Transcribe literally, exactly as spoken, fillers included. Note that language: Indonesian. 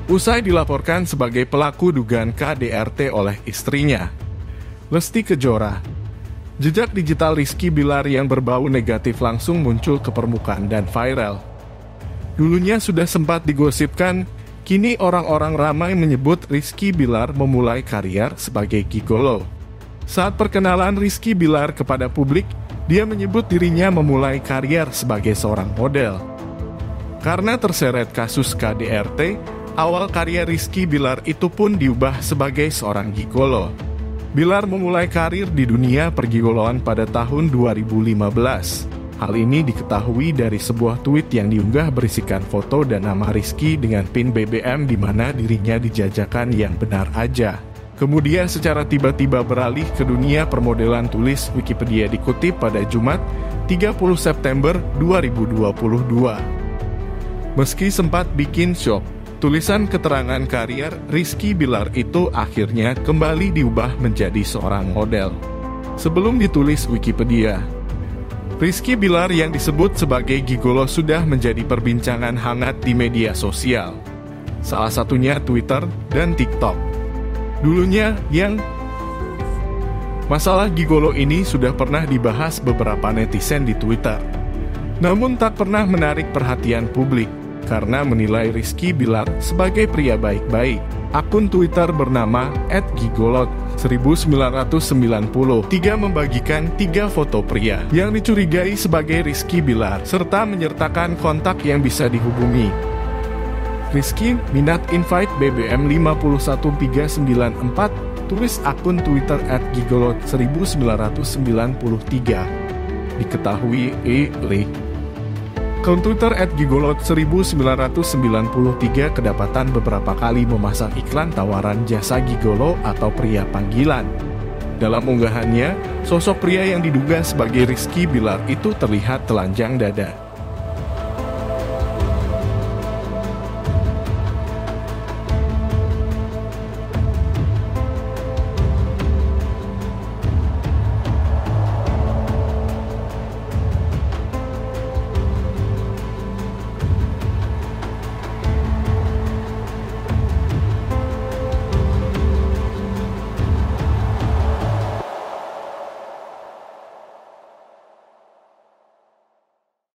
usai dilaporkan sebagai pelaku dugaan K D R T oleh istrinya, Lesti Kejora. Jejak digital Rizky Bilar yang berbau negatif langsung muncul ke permukaan dan viral. Dulunya sudah sempat digosipkan, kini orang-orang ramai menyebut Rizky Bilar memulai karier sebagai gigolo. Saat perkenalan Rizky Bilar kepada publik, dia menyebut dirinya memulai karier sebagai seorang model. Karena terseret kasus K D R T, awal karier Rizky Bilar itu pun diubah sebagai seorang gigolo. Bilar memulai karir di dunia pergigoloan pada tahun dua ribu lima belas. Hal ini diketahui dari sebuah tweet yang diunggah berisikan foto dan nama Rizky dengan pin B B M di mana dirinya dijajakan yang benar aja. Kemudian secara tiba-tiba beralih ke dunia permodelan, tulis Wikipedia dikutip pada Jumat, tiga puluh September dua ribu dua puluh dua. Meski sempat bikin shock, tulisan keterangan karier Rizky Bilar itu akhirnya kembali diubah menjadi seorang model. Sebelum ditulis Wikipedia, Rizky Bilar yang disebut sebagai gigolo sudah menjadi perbincangan hangat di media sosial, salah satunya Twitter dan TikTok. Dulunya, yang masalah gigolo ini sudah pernah dibahas beberapa netizen di Twitter. Namun tak pernah menarik perhatian publik, karena menilai Rizky Bilar sebagai pria baik-baik. Akun Twitter bernama et gigolot seribu sembilan ratus sembilan puluh tiga membagikan tiga foto pria yang dicurigai sebagai Rizky Bilar, serta menyertakan kontak yang bisa dihubungi. Rizky, minat invite B B M lima satu tiga sembilan empat, tulis akun Twitter et gigolot seribu sembilan ratus sembilan puluh tiga. Diketahui E. Lee. Akun Twitter et gigolot seribu sembilan ratus sembilan puluh tiga kedapatan beberapa kali memasang iklan tawaran jasa gigolo atau pria panggilan. Dalam unggahannya, sosok pria yang diduga sebagai Rizky Bilar itu terlihat telanjang dada.